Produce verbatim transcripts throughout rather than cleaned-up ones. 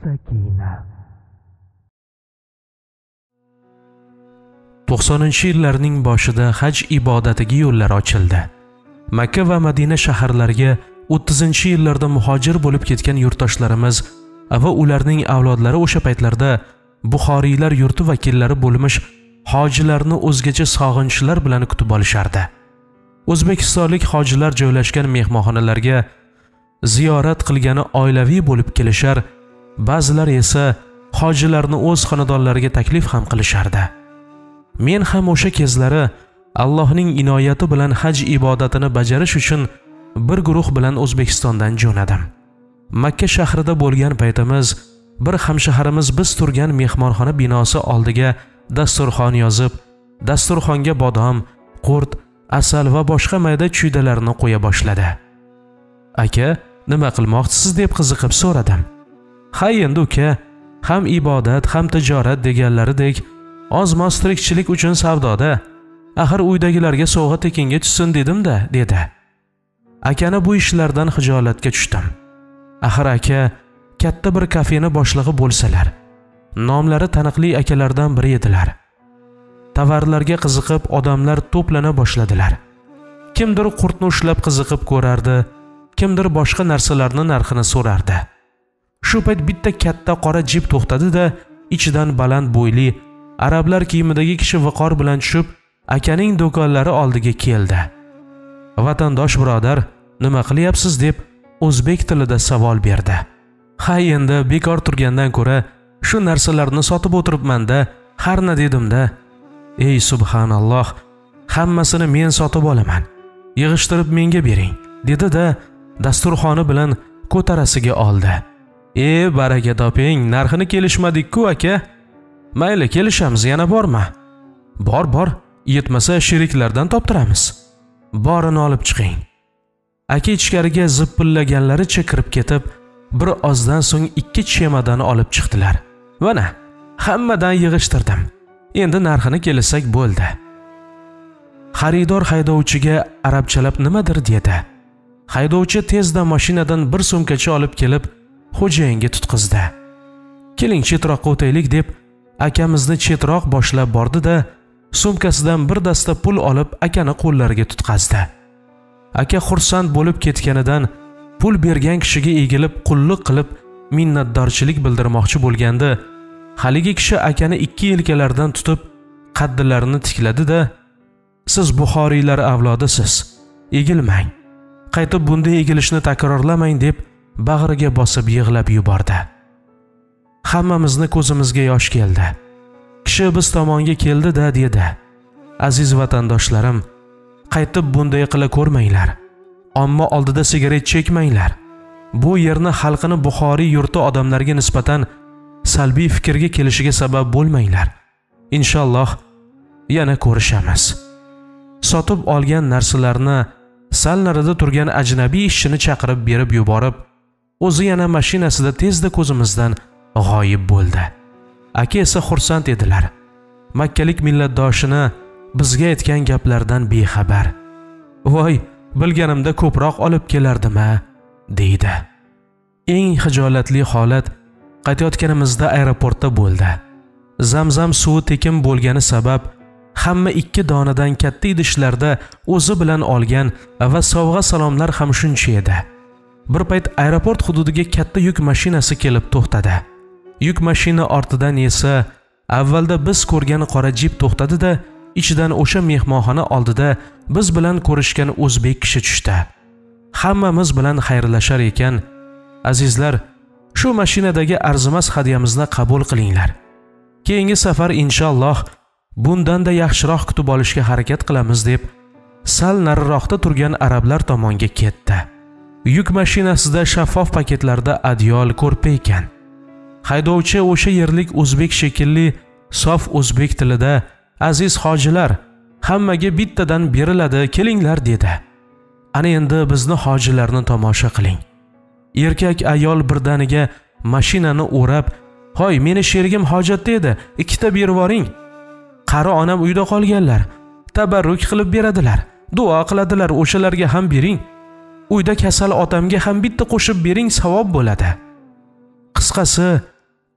Sakina. to'qsoninchi yillarning boshida haj ibodatiga yo'llar ochildi. Makka va Madina shaharlariga o'ttizinchi yillarda muhojir bo'lib ketgan yurtdoshlarimiz va ularning avlodlari o'sha paytlarda Buxoriylar yurti vakillari bo'lmish hojilarni o'zgacha sog'inchlar bilan kutib olishardi. O'zbekistonlik hojilar joylashgan mehmonxonalarga ziyorat qilgani oilaviy bo'lib kelishar, ba'zilar esa hojilarni o'z xonadonlariga taklif ham qilishardi. Men ham o'sha kezlari Allohning inoyati bilan haj ibodatini bajarish uchun bir guruh bilan O'zbekistondan jo'nadim. Makka shahrida bo'lgan paytimiz bir hamshaharimiz biz turgan mehmonxona binosi oldiga dasturxon yozib, dasturxonga bodom, qurt, asal va boshqa mayda chuydalarni qo'ya boshladi. Aka, nima qilmoqchisiz deb qiziqib so'radim. Ha endi uka, ham ibodat, ham tijorat deganlaridek oz-moz tirikchilik uchun savdoda. Axir uydagilarga sovg'a tekinga tushsin dedim-da, dedi. Akani bu ishlardan hijolatga tushdim. Axir aka katta bir kafeni boshlig'i bo'lsalar, nomlari taniqli akalardan biri edilar. Tovarlarga qiziqib odamlar to'plana boshladilar. Kimdir qurtni ushlab qiziqib ko'rardi, kimdir boshqa narsalarning narxini so'rardi. Shu payt bitta katta qora jip to'xtadi-da, ichidan baland bo'yli arablar kiyimidagi kishi viqor bilan tushib, akaning do'konlari oldiga keldi. Vatandosh birodar, nima qilyapsiz deb o'zbek tilida savol berdi. Ha endi bekor turgandan ko'ra shu narsalarni sotib o'tiribman-da, harna dedim-da. Ey subhanalloh, hammasini men sotib olaman. Yig'ishtirib menga bering, dedi-da, dasturxoni bilan ko'tarasiga oldi. E baraka toping, narxini kelishmadik-ku aka. Mayli, kelishamiz, yana bormi? Bor, bor, yetmasa sheriklardan toptiramiz. Borini olib chiqing. Aka ichkariga zippillaganlaricha kirib ketib, bir ozdan so'ng ikki chemadani olib chiqdilar. Mana, hammadan yig'ishtirdim. Endi narxini kelsak bo'ldi. Xaridor haydovchiga arabchalab nimadir dedi. Haydovchi tezda mashinadan bir sumkacha olib kelib, xo'jayinga tutqizdi. Keling chetroqqa o'taylik deb akamizni chetroq boshlab bordi-da, sumkasidan bir dasta pul olib akani qo'llariga tutqazdi. Aka xursand bo'lib ketganidan pul bergan kishiga egilib qulluq qilib minnatdorchilik bildirmoqchi bo'lganda, haligi kishi akani ikki yelkalaridan tutib qaddilarini tikladi-da, siz Buxoriylar avlodisiz, egilmang. Qaytib bunday egilishni takrorlamang deb bag'riga bosib yig'lab yubordi. Hammamizni ko'zimizga yosh keldi. Kishi biz tomonga keldi-da dedi. Aziz vatandoshlarim, qaytib bunday qila ko'rmanglar. Omma oldida sigaret chekmanglar. Bu yerni xalqini Buxoriy yurti odamlarga nisbatan salbiy fikrga kelishiga sabab bo'lmanglar. Inshaalloh yana ko'rishamiz. Sotib olgan narsalarni sal narida turgan ajnabiy ishchini chaqirib berib yuborib, o'zi yana mashinasida tezda ko'zimizdan g'oyib bo'ldi. Aka esa xursand edilar. Makkalik millatdoshini bizga aytgan gaplardan bexabar. Voy, bilganimda ko'proq olib kelardim-a, deydi. Eng hijolatli holat qaytayotganimizda aeroportda bo'ldi. Zamzam suvi tekin bo'lgani sabab hamma ikki donadan katta idishlarda o'zi bilan olgan va sovg'a salomlar ham shuncha edi. Bir payt aeroport hududiga katta yuk mashinasi kelib to'xtadi. Yuk mashina ortidan esa avvalda biz ko'rgan qora jip to'xtadi-da, ichidan o'sha mehmonxona oldida biz bilan ko'rishgan o'zbek kishi tushdi. Hammamiz bilan xayrlashar ekan, azizlar, shu mashinadagi arzimas hadyamizni qabul qilinglar. Keyingi safar inshaalloh bundan-da yaxshiroq kutib olishga harakat qilamiz deb sal nariroqda turgan arablar tomonga ketdi. Yuk mashinasida shaffof paketlarda adyol ko'rpa ekan. Haydovchi o'sha yerlik o'zbek shekilli sof o'zbek tilida, aziz hojilar, hammaga bittadan beriladi, kelinglar dedi. Ana endi bizni hojilarni tomosha qiling. Erkak ayol birdaniga mashinani o'rab, "Hoy, meni sherigim hojatda edi, ikkita berib yuboring. Qari onam uyda qolganlar, tabarruk qilib beradilar, duo qiladilar, o'shalarga ham bering. Uyda kasal otamga ham bitta qo'shib bering, savob bo'ladi." Qisqasi,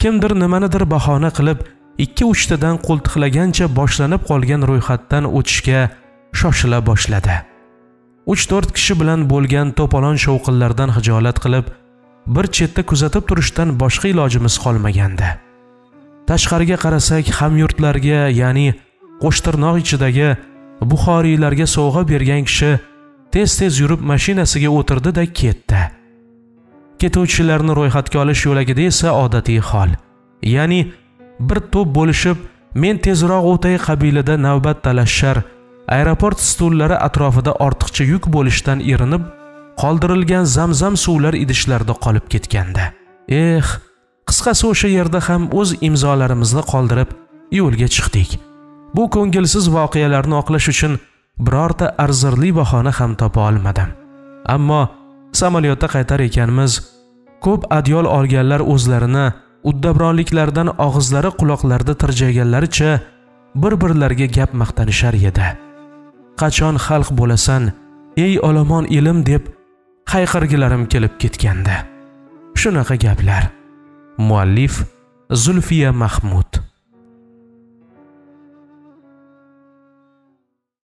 kimdir nimanidir bahona qilib ikki uchtadan qo'ltiqlagancha boshlanib qolgan ro'yxatdan o'tishga shoshila boshladi. uch to'rt kishi bilan bo'lgan to'polon shovqinlardan hijolat qilib bir chetda kuzatib turishdan boshqa ilojimiz qolmagandi. Tashqariga qarasak, hamyurtlarga, ya'ni qo'shtirnoq ichidagi Buxoriylarga sovg'a bergan kishi tez-tez yurib mashinasiga o'tirdi-da ketdi. Ketuvchilarni ro'yxatga olish yo'lagida esa odatiy hol. Ya'ni bir to'p bo'lishib, men tezroq o'tay qabilida navbat talashar, aeroport stullari atrofida ortiqcha yuk bo'lishdan erinib, qoldirilgan zamzam suvlar idishlarda qolib ketgandi. Eh, qisqasi o'sha yerda ham o'z imzolarimizni qoldirib yo'lga chiqdik. Bu ko'ngilsiz voqealarni oqlash uchun birorta arzirli bahona ham topa olmadim. Ammo samolyotda qaytar ekanmiz, ko'p adyol olganlar o'zlarini uddabronliklardan og'izlari quloqlarida tirjayganlaricha bir-birlariga gap maqtanishar edi. Qachon xalq bo'lasan, ey olomon ilm deb hayqirgilarim kelib ketgandi. Shunaqa gaplar. Muallif Zulfiya Mahmud.